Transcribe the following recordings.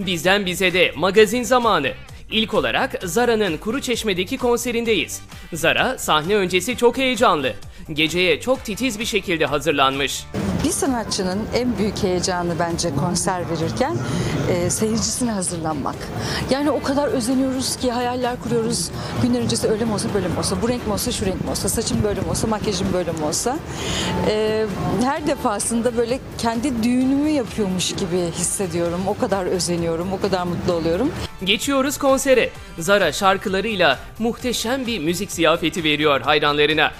Bizden bize de magazin zamanı. İlk olarak Zara'nın Kuruçeşme'deki konserindeyiz. Zara sahne öncesi çok heyecanlı. Geceye çok titiz bir şekilde hazırlanmış. Bir sanatçının en büyük heyecanı bence konser verirken seyircisine hazırlanmak. Yani o kadar özeniyoruz ki, hayaller kuruyoruz. Günler öncesi öyle mi olsa böyle mi olsa, bu renk mi olsa şu renk mi olsa, saçım böyle mi olsa, makyajım böyle mi olsa. Her defasında böyle kendi düğünümü yapıyormuş gibi hissediyorum. O kadar özeniyorum, o kadar mutlu oluyorum. Geçiyoruz konsere. Zara şarkılarıyla muhteşem bir müzik ziyafeti veriyor hayranlarına.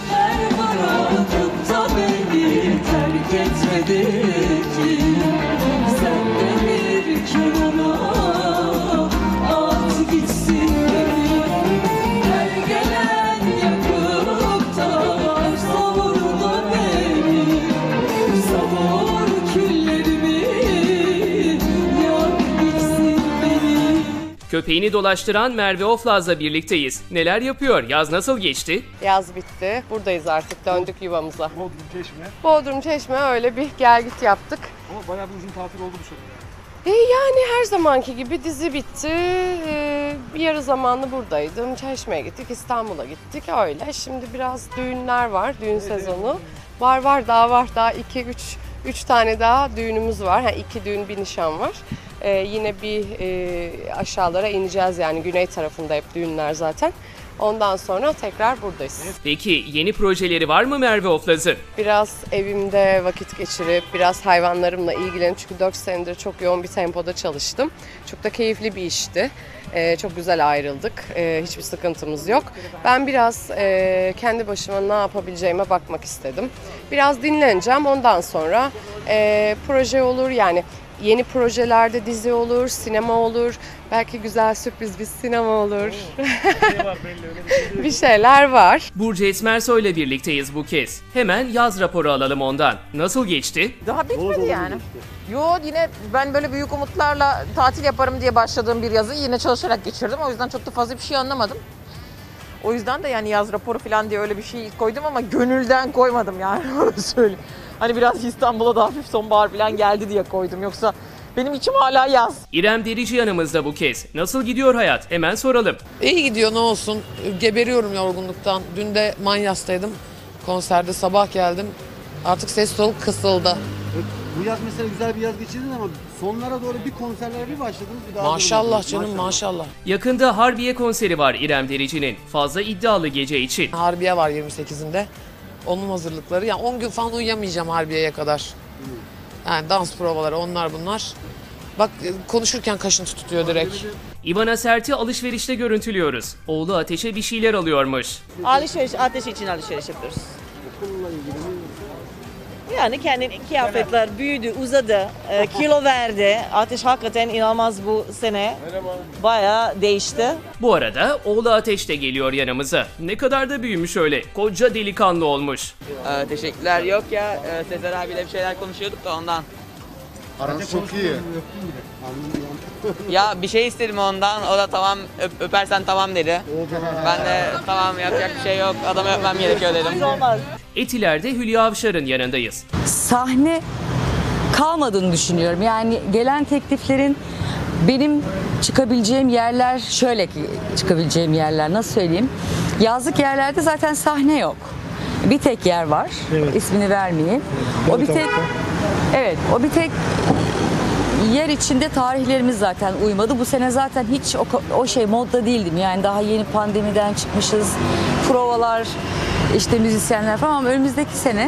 Köpeğini dolaştıran Merve Oflaz'la birlikteyiz. Neler yapıyor? Yaz nasıl geçti? Yaz bitti. Buradayız artık. Döndük yuvamıza. Bodrum, Çeşme. Bodrum, Çeşme öyle bir gel git yaptık. Ama bayağı bir uzun tatil oldu bu sene. Yani her zamanki gibi dizi bitti. Bir yarı zamanlı buradaydım. Çeşme'ye gittik, İstanbul'a gittik. Öyle. Şimdi biraz düğünler var. Düğün sezonu. Var daha 3 tane daha düğünümüz var. 2 düğün, bir nişan var. Yine bir aşağılara ineceğiz, yani güney tarafında hep düğünler zaten. Ondan sonra tekrar buradayız. Peki yeni projeleri var mı Merve Oflaz'ın? Biraz evimde vakit geçirip biraz hayvanlarımla ilgilenip, çünkü 4 senedir çok yoğun bir tempoda çalıştım. Çok da keyifli bir işti. Çok güzel ayrıldık. Hiçbir sıkıntımız yok. Ben biraz kendi başıma ne yapabileceğime bakmak istedim. Biraz dinleneceğim. Ondan sonra proje olur, yani yeni projelerde dizi olur, sinema olur. Belki güzel sürpriz bir sinema olur. Bir şeyler var. Burcu Esmersoy'la birlikteyiz bu kez. Hemen yaz raporu alalım ondan. Nasıl geçti? Daha bitmedi yani. Yo, yine ben böyle büyük umutlarla tatil yaparım diye başladığım bir yazı yine çalışarak geçirdim. O yüzden çok da fazla bir şey anlamadım. O yüzden de yani yaz raporu falan diye öyle bir şey koydum ama gönülden koymadım yani, öyle söyleyeyim. Hani biraz İstanbul'a da hafif sonbahar falan geldi diye koydum. Yoksa benim içim hala yaz. İrem Derici yanımızda bu kez. Nasıl gidiyor hayat? Hemen soralım. İyi gidiyor, ne olsun. Geberiyorum yorgunluktan. Dün de Manyas'taydım. Konserde sabah geldim. Artık ses soluk kısıldı. Bu yaz mesela güzel bir yaz geçirdin ama sonlara doğru bir konserlere bir başladınız. Bir daha Maşallah canım, maşallah. Yakında Harbiye konseri var İrem Derici'nin. Fazla iddialı gece için. Harbiye var 28'inde. Onun hazırlıkları. Yani 10 gün falan uyuyamayacağım Harbiye'ye kadar. Yani dans provaları, onlar bunlar. Bak konuşurken kaşıntı tutuyor direkt. İvana Sert'i alışverişte görüntülüyoruz. Oğlu Ateş'e bir şeyler alıyormuş. Alışveriş, Ateş için alışveriş yapıyoruz. Yani kendin kıyafetler büyüdü, uzadı, kilo verdi. Ateş hakikaten inanılmaz bu sene. Bayağı değişti. Bu arada oğlu Ateş de geliyor yanımıza. Ne kadar da büyümüş öyle. Koca delikanlı olmuş. Teşekkürler. Yok ya, Sezer abiyle bir şeyler konuşuyorduk da ondan. Aranız çok iyi. Ya bir şey istedim ondan, o da tamam, öpersen tamam dedi. Ben de tamam, yapacak bir şey yok, adamı öpmem gerekiyor dedim. Olmaz. Etiler'de Hülya Avşar'ın yanındayız. Sahne kalmadığını düşünüyorum. Yani gelen tekliflerin benim çıkabileceğim yerler, şöyle ki çıkabileceğim yerler, nasıl söyleyeyim? Yazlık yerlerde zaten sahne yok. Bir tek yer var. Evet. İsmini vermeyeyim. O bir tek, evet, o bir tek yer içinde tarihlerimiz zaten uymadı. Bu sene zaten hiç o şey modda değildim. Yani daha yeni pandemiden çıkmışız. Provalar, işte müzisyenler falan, ama önümüzdeki sene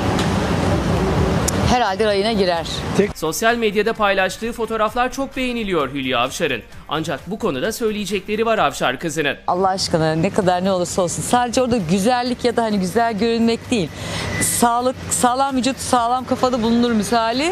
herhalde rayına girer. Sosyal medyada paylaştığı fotoğraflar çok beğeniliyor Hülya Avşar'ın. Ancak bu konuda söyleyecekleri var Avşar kızının. Allah aşkına ne kadar ne olursa olsun. Sadece orada güzellik ya da hani güzel görünmek değil. Sağlık, sağlam vücut, sağlam kafada bulunur misali.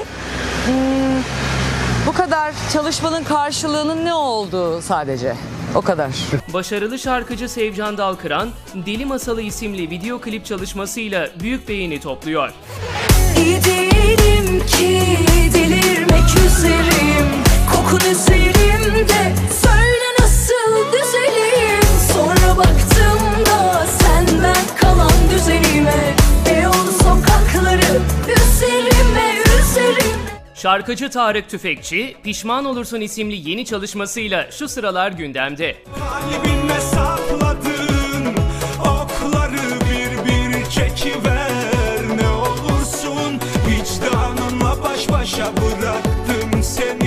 Bu kadar çalışmanın karşılığının ne olduğu sadece. O kadar. Başarılı şarkıcı Sevcan Dalkıran, Deli Masalı isimli video klip çalışmasıyla büyük beğeni topluyor. İyi değilim ki delirmek üzerim, kokun üzerimde, söyle nasıl düzelim. Sonra baktım da senden kalan düzenime, Beyoğlu sokakları üzerime. Şarkıcı Tarık Tüfekçi, Pişman Olursun isimli yeni çalışmasıyla şu sıralar gündemde. Kalbime sapladın okları bir çekiver, ne olursun vicdanınla baş başa bıraktım seni.